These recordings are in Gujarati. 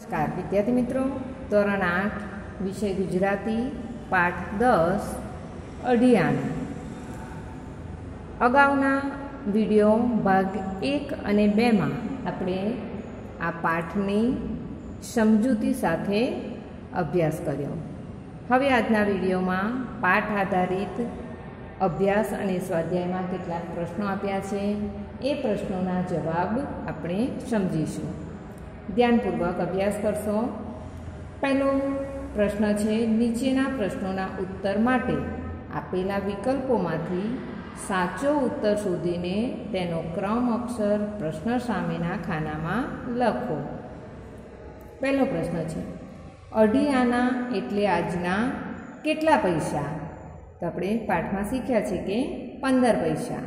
નમસ્કાર વિદ્યાર્થી મિત્રો, ધોરણ 8 વિષય ગુજરાતી પાઠ 10 અઢિયાનું. અગાઉના વિડીયો ભાગ 1 અને 2માં આપણે આ પાઠની સમજૂતી સાથે અભ્યાસ કર્યો. હવે આજના વિડીયોમાં પાઠ આધારિત અભ્યાસ અને સ્વાધ્યાયમાં કેટલાક પ્રશ્નો આપ્યા છે. એ પ્રશ્નોના જવાબ આપણે સમજીશું. ધ્યાનપૂર્વક અભ્યાસ કરશો. પહેલો પ્રશ્ન છે, નીચેના પ્રશ્નોના ઉત્તર માટે આપેલા વિકલ્પોમાંથી સાચો ઉત્તર શોધીને તેનો ક્રમ અક્ષર પ્રશ્ન સામેના ખાનામાં લખો. પહેલો પ્રશ્ન છે, અઢી આના એટલે આજના કેટલા પૈસા? તો આપણે પાઠમાં શીખ્યા છે કે 15 પૈસા.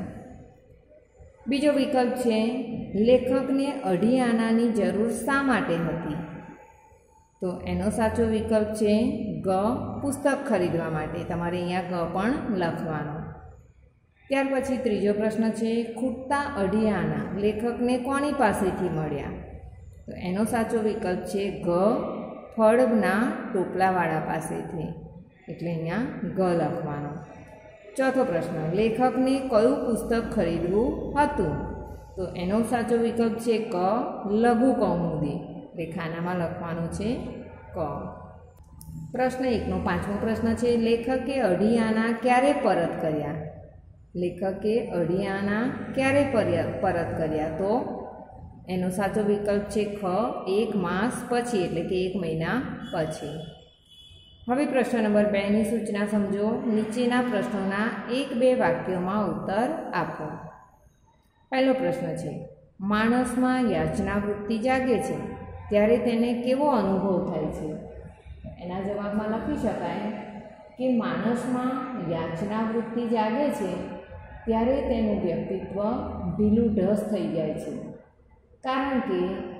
બીજો વિકલ્પ છે, લેખકને અઢી આનાની જરૂર શા માટે હતી? તો એનો સાચો વિકલ્પ છે ગ, પુસ્તક ખરીદવા માટે. તમારે અહીંયા ગ પણ લખવાનો. ત્યાર પછી ત્રીજો પ્રશ્ન છે, ખૂટતા અઢી આના લેખકને કોની પાસેથી મળ્યા? તો એનો સાચો વિકલ્પ છે ગ, ફળના ટોપલાવાળા પાસેથી. એટલે અહીંયા ગ લખવાનો. ચોથો પ્રશ્ન, લેખકને કયું પુસ્તક ખરીદવું હતું? તો એનો સાચો વિકલ્પ છે ક, લઘુ કૌમુદી. એટલે ખાનામાં લખવાનું છે ક. પ્રશ્ન 1નો 5મો પ્રશ્ન છે, લેખકે અઢી આના ક્યારે પરત કર્યા? લેખકે અઢી આના ક્યારે પરત કર્યા? તો એનો સાચો વિકલ્પ છે ખ, 1 માસ પછી, એટલે કે 1 મહિના પછી. હવે પ્રશ્ન નંબર 2ની સૂચના સમજો. નીચેના પ્રશ્નોના 1-2 વાક્યોમાં ઉત્તર આપો. પહેલો પ્રશ્ન છે, માણસમાં યાચના વૃત્તિ જાગે છે ત્યારે તેને કેવો અનુભવ થાય છે? એના જવાબમાં લખી શકાય કે માણસમાં યાચના વૃત્તિ જાગે છે ત્યારે તેનું વ્યક્તિત્વ ઢીલું ઢસ થઈ જાય છે. કારણ કે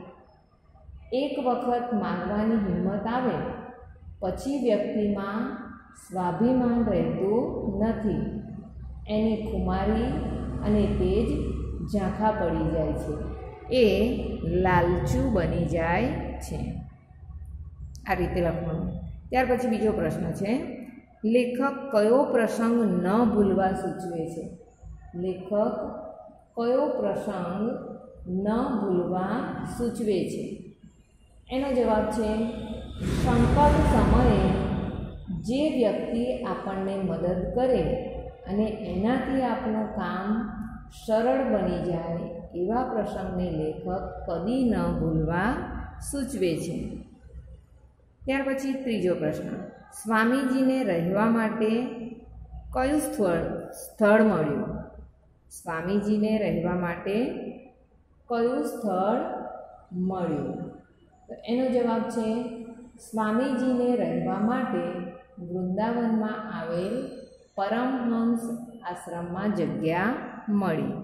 એક વખત માંગવાની હિંમત આવે પછી વ્યક્તિમાં સ્વાભિમાન રહેતું નથી. એની ખુમારી અને તેજ ઝાંખા પડી જાય છે. એ લાલચું બની જાય છે. આ રીતે લખવાનું. ત્યાર પછી બીજો પ્રશ્ન છે, લેખક કયો પ્રસંગ ન ભૂલવા સૂચવે છે? લેખક કયો પ્રસંગ ન ભૂલવા સૂચવે છે? એનો જવાબ છે, સંકટ સમયે જે વ્યક્તિ આપણને મદદ કરે અને એનાથી આપણું કામ સરળ બની જાય એવા પ્રસંગને લેખક કદી ન ભૂલવા સૂચવે છે. ત્યાર પછી ત્રીજો પ્રશ્ન, સ્વામીજીને રહેવા માટે કયું સ્થળ મળ્યું? સ્વામીજીને રહેવા માટે કયું સ્થળ મળ્યું? તો એનો જવાબ છે, સ્વામીજીને રહેવા માટે વૃંદાવનમાં આવેલ પરમહંસ આશ્રમમાં જગ્યા મળી.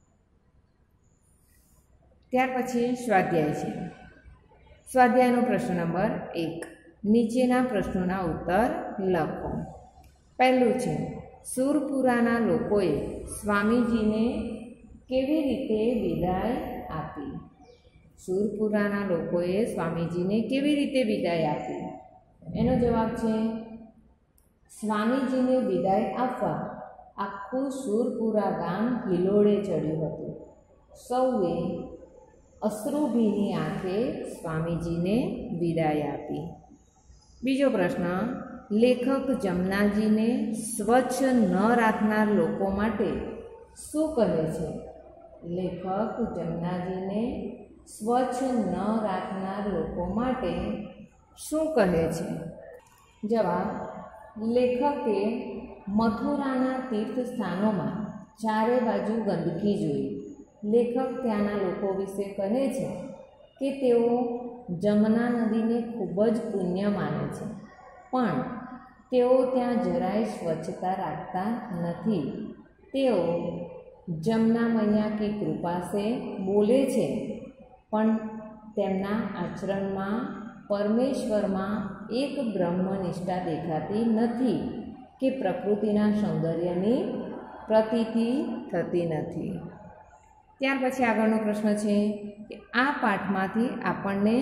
ત્યાર પછી સ્વાધ્યાય છે. સ્વાધ્યાયનો પ્રશ્ન નંબર 1, નીચેના પ્રશ્નોના ઉત્તર લખો. પહેલું છે, સુરપુરાના લોકોએ સ્વામીજીને કેવી રીતે વિદાય આપી? સુરપુરાના લોકોએ સ્વામીજીને કેવી રીતે વિદાય આપી? એનો જવાબ છે, સ્વામીજીને વિદાય આપવા આખું સુરપુરા ગામ હિલોળે ચડ્યું હતું. સૌએ અશ્રુભીની આંખે સ્વામીજીને વિદાય આપી. બીજો પ્રશ્ન, લેખક જમનાજીને સ્વચ્છ ન રાખનાર લોકો માટે શું કહે છે? લેખક જમનાજીને સ્વચ્છ ન રાખનાર લોકો માટે શું કહે છે? જવાબ, લેખકે મથુરાના તીર્થસ્થાનોમાં ચારે બાજુ ગંદકી જોઈ. લેખક ત્યાંના લોકો વિશે કહે છે કે તેઓ જમના નદીને ખૂબ જ પુણ્ય માને છે, પણ તેઓ ત્યાં જરાય સ્વચ્છતા રાખતા નથી. તેઓ જમના મૈયા કી કૃપા સે બોલે છે, પણ તેમના આચરણમાં પરમેશ્વરમાં એક બ્રહ્મનિષ્ઠા દેખાતી નથી કે પ્રકૃતિના સૌંદર્યની પ્રતીતિ થતી નથી. ત્યાર પછી આગળનો પ્રશ્ન છે કે આ પાઠમાંથી આપણને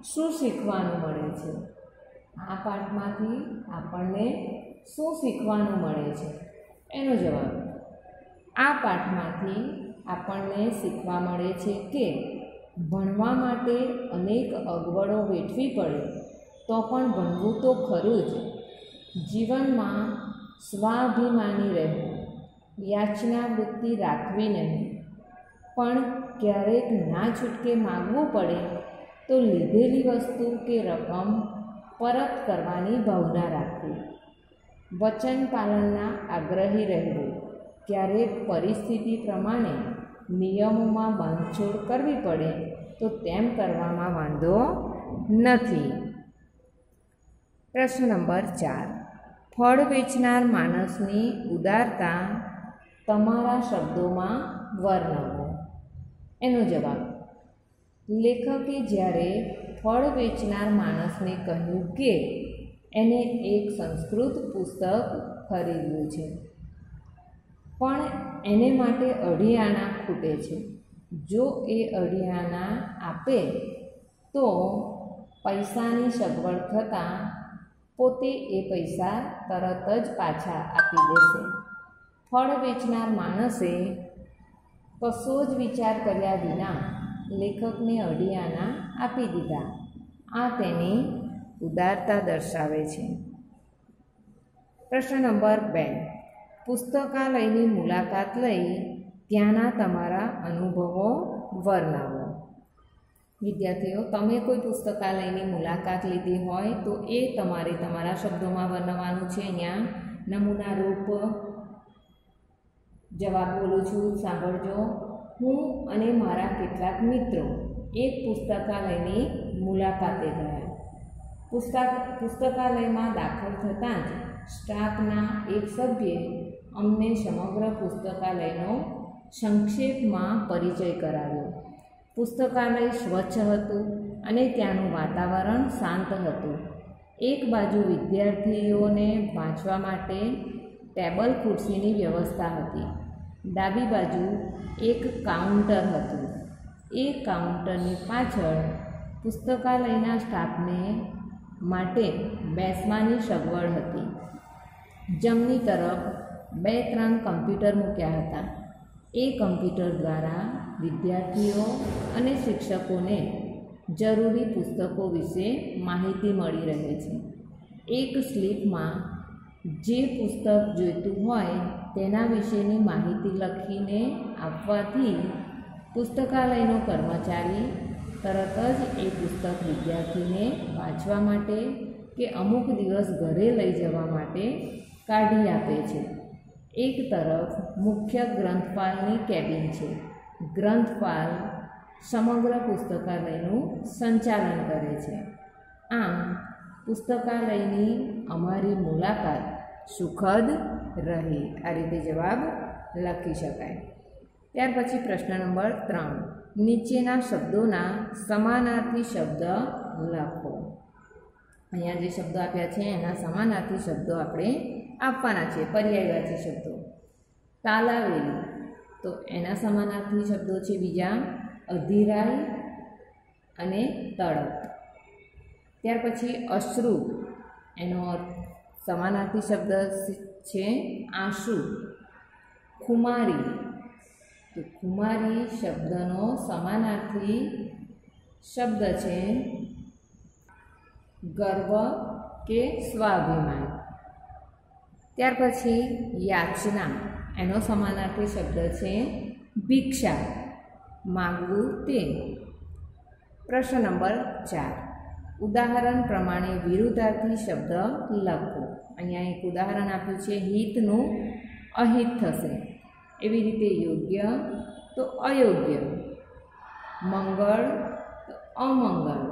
શું શીખવાનું મળે છે? આ પાઠમાંથી આપણને શું શીખવાનું મળે છે? એનો જવાબ, આ પાઠમાંથી આપણને શીખવા મળે છે કે ભણવા માટે અનેક અગવડો વેઠવી પડે તો પણ ભણવું તો ખરું જ. જીવનમાં સ્વાભિમાની રહેવું, યાચના વૃત્તિ રાખવી નહીં, પણ ક્યારેક ના છૂટકે માગવું પડે તો લીધેલી વસ્તુ કે રકમ પરત કરવાની ભાવના રાખવી. વચન પાલનના આગ્રહી રહેવું, ક્યારેક પરિસ્થિતિ પ્રમાણે નિયમોમાં બાંધછોડ કરવી પડે તો તેમ કરવામાં વાંધો નથી. પ્રશ્ન નંબર 4. ફળ વેચનાર માણસની ઉદારતા તમારા શબ્દોમાં વર્ણવો. એનો જવાબ, લેખકે જ્યારે ફળ વેચનાર માણસને કહ્યું કે એને એક સંસ્કૃત પુસ્તક ખરીદવું છે, પણ એને માટે 2.5 આના ખૂટે છે. જો એ 2.5 આના આપે તો પૈસાની સગવડ થતાં પોતે એ પૈસા તરત જ પાછા આપી દેશે. ફળ વેચનાર માણસે કશો જ વિચાર કર્યા વિના લેખકને 2.5 આના આપી દીધા. આ તેની ઉદારતા દર્શાવે છે. પ્રશ્ન નંબર 2. પુસ્તકાલયની મુલાકાત લઈ ત્યાંના તમારા અનુભવો વર્ણવો. વિદ્યાર્થીઓ, તમે કોઈ પુસ્તકાલયની મુલાકાત લીધી હોય તો એ તમારે તમારા શબ્દોમાં વર્ણવવાનું છે. અહીંયા નમૂના રૂપ જવાબ બોલું છું, સાંભળજો. હું અને મારા કેટલાક મિત્રો એક પુસ્તકાલયની મુલાકાતે ગયા. પુસ્તકાલયમાં દાખલ થતાં જ સ્ટાફના એક સભ્યે અમને સમગ્ર પુસ્તકાલયનો સંક્ષેપમાં પરિચય કરાવ્યો. પુસ્તકાલય સ્વચ્છ હતું અને ત્યાંનું વાતાવરણ શાંત હતું. એક બાજુ વિદ્યાર્થીઓને વાંચવા માટે ટેબલ ખુરશીની વ્યવસ્થા હતી. ડાબી બાજુ એક કાઉન્ટર હતું. એ કાઉન્ટરની પાછળ પુસ્તકાલયના સ્ટાફને માટે બેસવાની સગવડ હતી. જમણી તરફ 2-3 કમ્પ્યુટર મૂક્યા હતા. એ કમ્પ્યુટર દ્વારા વિદ્યાર્થીઓ અને શિક્ષકોને જરૂરી પુસ્તકો વિશે માહિતી મળી રહે છે. એક સ્લીપમાં જે પુસ્તક જોઈતું હોય તેના વિશેની માહિતી લખીને આપવાથી પુસ્તકાલયનો કર્મચારી તરત જ એ પુસ્તક વિદ્યાર્થીને વાંચવા માટે કે અમુક દિવસ ઘરે લઈ જવા માટે કાઢી આપે છે. એક તરફ મુખ્ય ગ્રંથપાલની કેબિન છે. ગ્રંથપાલ સમગ્ર પુસ્તકાલયનું સંચાલન કરે છે. આમ પુસ્તકાલયની અમારી મુલાકાત સુખદ રહી. આ રીતે જવાબ લખી શકાય. ત્યાર પછી પ્રશ્ન નંબર 3. નીચેના શબ્દોના સમાનાર્થી શબ્દ લખો. અહીંયા જે શબ્દો આપ્યા છે એના સમાનાર્થી શબ્દો આપણે આપવાના છે. પર્યાયવાચી શબ્દો. તાલાવેલી, તો એના સમાનાર્થી શબ્દો છે બીજા અધીરાઈ અને તડપ. ત્યાર પછી અશ્રુ, એનો સમાનાર્થી શબ્દ છે આંસુ. ખુમારી, તો ખુમારી શબ્દનો સમાનાર્થી શબ્દ છે ગર્વ કે સ્વાભિમાન. ત્યાર પછી યાચના, એનો સમાનાર્થી શબ્દ છે ભિક્ષા, માગવું તે. પ્રશ્ન નંબર 4. ઉદાહરણ પ્રમાણે વિરુદ્ધાર્થી શબ્દ લખો. અહીંયા એક ઉદાહરણ આપ્યું છે, હિતનું અહિત થશે. એવી રીતે યોગ્ય તો અયોગ્ય, મંગળ તો અમંગળ,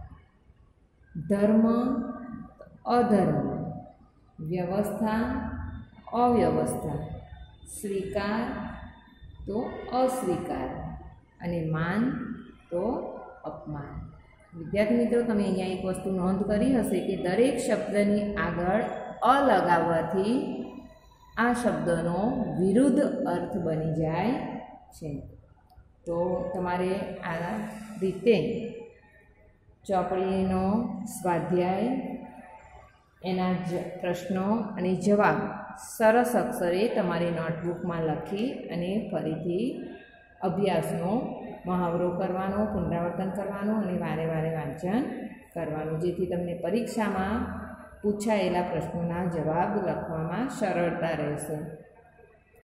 ધર્મ તો અધર્મ, વ્યવસ્થા અવ્યવસ્થા, સ્વીકાર તો અસ્વીકાર અને માન તો અપમાન. વિદ્યાર્થી મિત્રો, તમે અહીંયા એક વસ્તુ નોંધ કરી હશે કે દરેક શબ્દની આગળ અ લગાવવાથી આ શબ્દનો વિરુદ્ધ અર્થ બની જાય છે. તો તમારે આ રીતે ચોપડીનો સ્વાધ્યાય, એના પ્રશ્નો અને જવાબ સરસ અક્ષરે તમારી નોટબુકમાં લખી અને ફરીથી અભ્યાસનો મહાવરો કરવાનો, પુનરાવર્તન કરવાનું અને વારે વારે વાંચન કરવાનું, જેથી તમને પરીક્ષામાં પૂછાયેલા પ્રશ્નોના જવાબ લખવામાં સરળતા રહેશે.